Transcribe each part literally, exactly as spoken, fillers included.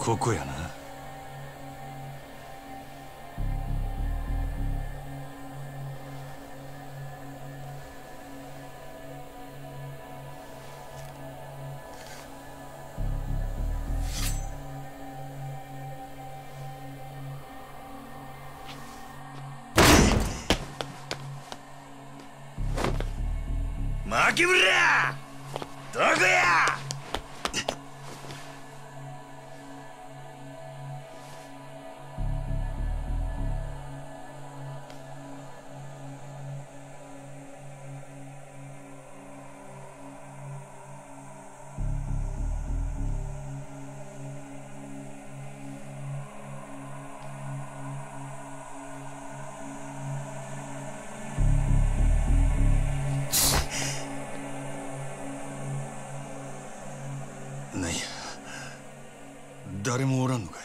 ここやな。牧村、どこや。なんや、誰もおらんのかい。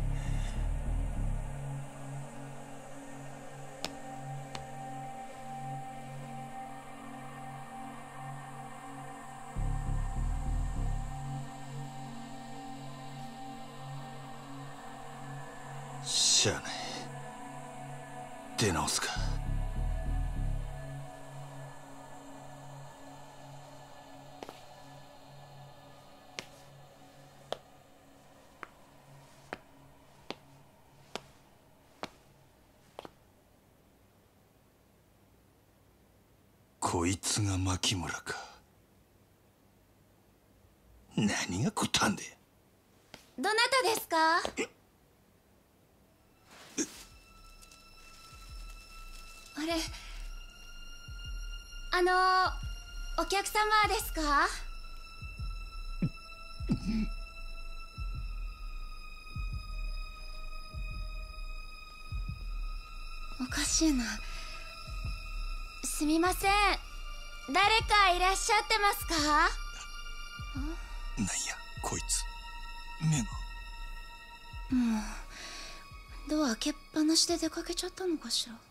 しゃあない、出直すか。こいつが牧村か。何がこったんで。 どなたですか。あれ、あのお客様ですか。おかしいな。すみません、誰かいらっしゃってますか。 なんやこいつ、目が。 もうドア開けっぱなしで出かけちゃったのかしら。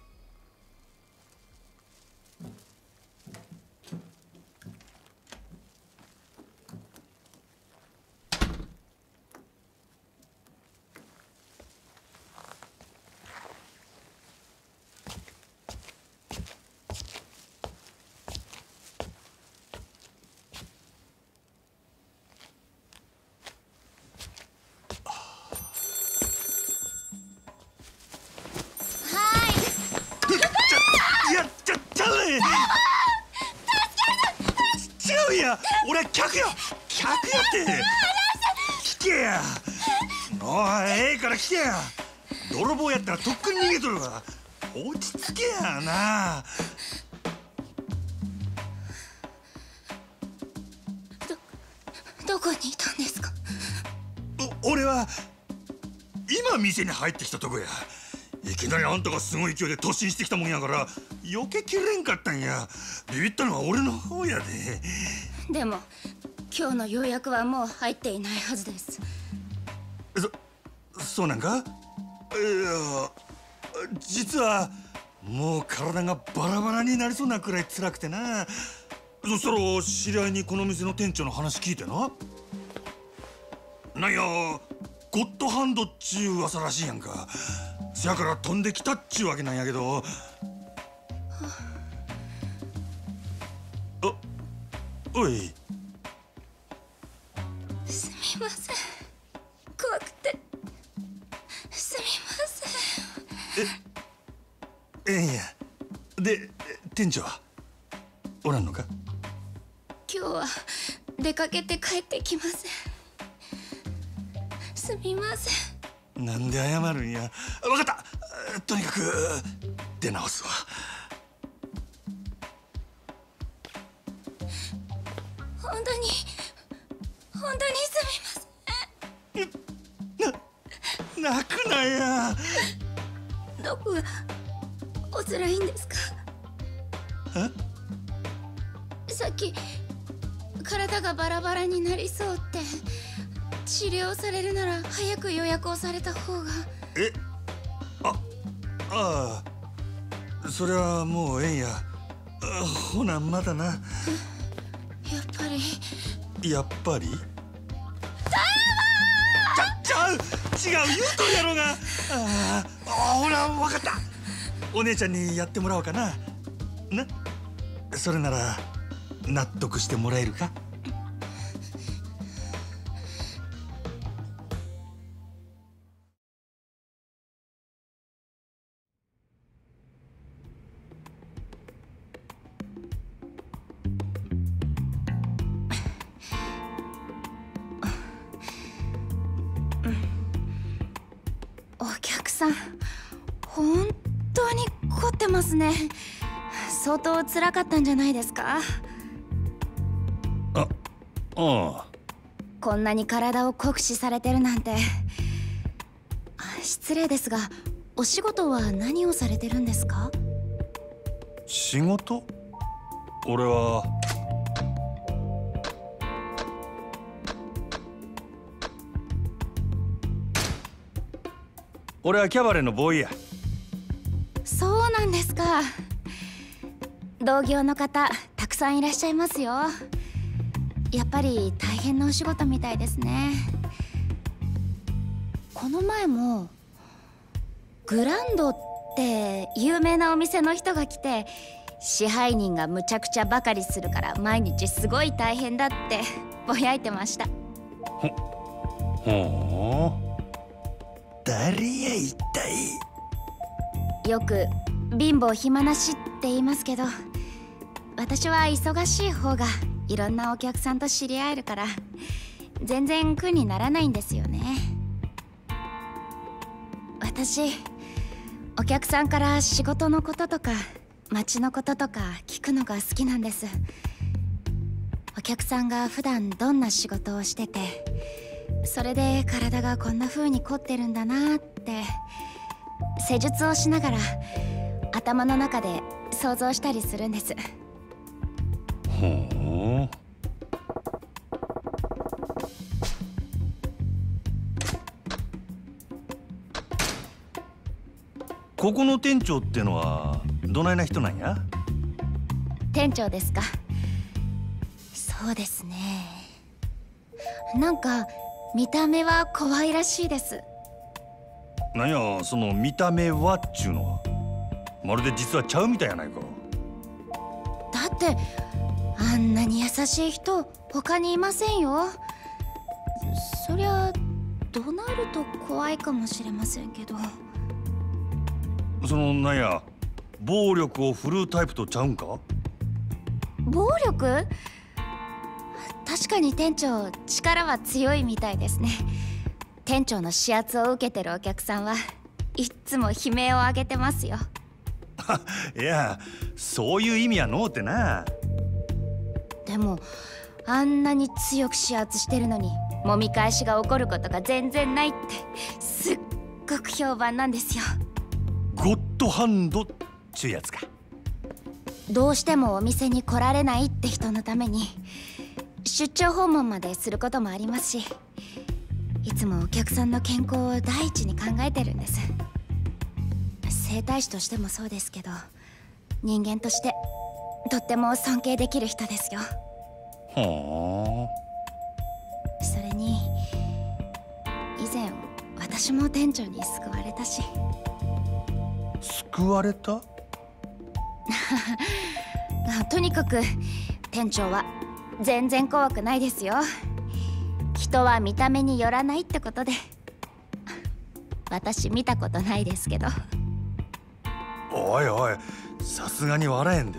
俺客や客やって聞けや。おい、ええから聞けや。泥棒やったらとっくに逃げとるわ。落ち着けやな。 どどこにいたんですか。 俺は今店に入ってきたとこや。いきなりあんたがすごい勢いで突進してきたもんやから避けきれんかったんや。ビビったのは俺の方やで。 でも今日の予約はもう入っていないはずです。 そ、そうなんか。いや、実はもう体がバラバラになりそうなくらい辛くてな。そしたら知り合いにこの店の店長の話聞いてな。なんやゴッドハンドっちゅう噂らしいやんか。せやから飛んできたっちゅうわけなんやけど。あ、おい。 すみません、怖くて。すみません。 え、ええんや。で、店長はおらんのか。 今日は出かけて帰ってきません。すみません。なんで謝るんや。分かった、とにかく出直すわ。 本当に本当にすみません。な、泣くなや。 どこがお辛いんですか。 え？ さっき体がバラバラになりそうって治療されるなら早く予約をされた方が。 え、あ、ああ、それはもうええんや。ほなまだな。やっぱりやっぱりちゃちゃ、ちゃう違う言うとるやろが。ああ、ほら分かった。お姉ちゃんにやってもらおうかな。な、それなら納得してもらえるか。 お客さん、本当に凝ってますね。相当辛かったんじゃないですか。 あ、ああ。 こんなに体を酷使されてるなんて。失礼ですが、お仕事は何をされてるんですか？ 仕事？俺は俺はキャバレーのボーイや。 そうなんですか。同業の方たくさんいらっしゃいますよ。やっぱり大変なお仕事みたいですね。この前もグランドって有名なお店の人が来て、支配人がむちゃくちゃばかりするから毎日すごい大変だってぼやいてました。 ほほう、誰や一体。 よく貧乏暇なしって言いますけど、私は忙しい方がいろんなお客さんと知り合えるから全然苦にならないんですよね。私、お客さんから仕事のこととか街のこととか聞くのが好きなんです。お客さんが普段どんな仕事をしてて、それで体がこんな風に凝ってるんだなって施術をしながら頭の中で想像したりするんです。 ほう。ここの店長ってのはどないな人なんや？ 店長ですか。そうですね、なんか見た目は可愛らしいです。 なんやその見た目はっちゅうのは。まるで実はちゃうみたいやないか。 だってあんなに優しい人他にいませんよ。そりゃ怒鳴ると怖いかもしれませんけど。 そのなんや暴力を振るうタイプとちゃうんか？ 暴力？確かに店長力は強いみたいですね。店長の指圧を受けてるお客さんはいっつも悲鳴を上げてますよ。 いや、そういう意味やのうってな。 でもあんなに強く指圧してるのに揉み返しが起こることが全然ないってすっごく評判なんですよ。 ゴッドハンドっちゅうやつか。 どうしてもお店に来られないって人のために出張訪問まですることもありますし、いつもお客さんの健康を第一に考えてるんです。整体師としてもそうですけど、人間としてとっても尊敬できる人ですよ。 はあ。それに以前私も店長に救われたし。 救われた？ とにかく店長は全然怖くないですよ。人は見た目によらないってことで。私見たことないですけど。 おいおい、さすがに笑えんで。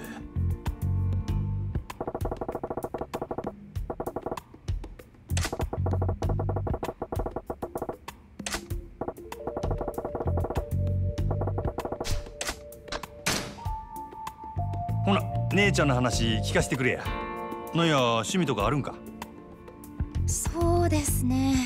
ほな、姉ちゃんの話聞かせてくれや。なんや趣味とかあるんか？ そうですね、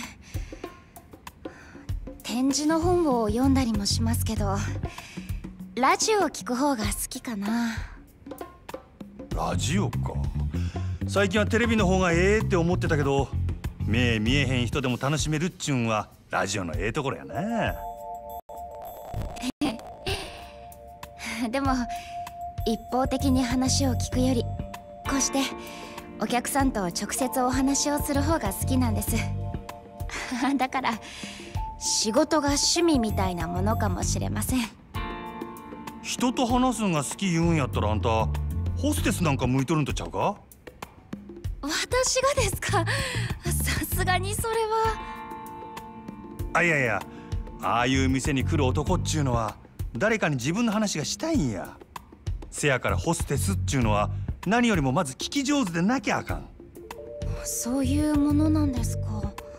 展示の本を読んだりもしますけど、ラジオを聞く方が好きかな。 ラジオか。最近はテレビの方がええって思ってたけど、目見えへん人でも楽しめるっちゅうんはラジオのええところやな。 でも一方的に話を聞くより、こうしてお客さんと直接お話をする方が好きなんです。だから仕事が趣味みたいなものかもしれません。 人と話すのが好き言うんやったら、あんたホステスなんか向いとるんとちゃうか？ 私がですか？さすがにそれは。 あ、いやいや、ああいう店に来る男っちゅうのは誰かに自分の話がしたいんや。せやからホステスっちゅうのは何よりもまず聞き上手でなきゃあかん。 そういうものなんですか？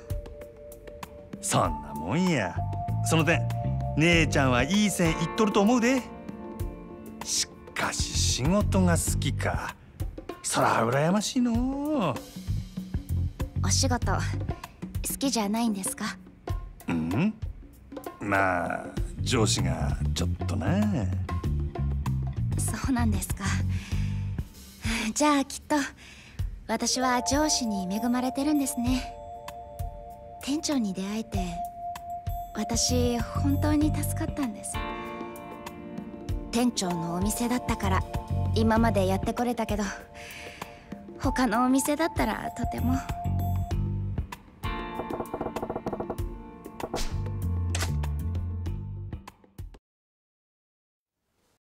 そんなもんや。その点姉ちゃんはいい線いっとると思うで。しかし仕事が好きか、そら羨ましいのう。 お仕事好きじゃないんですか？ うん、まあ上司がちょっとな。 そうなんですか。じゃあきっと私は上司に恵まれてるんですね。店長に出会えて私本当に助かったんです。店長のお店だったから今までやってこれたけど、他のお店だったらとても。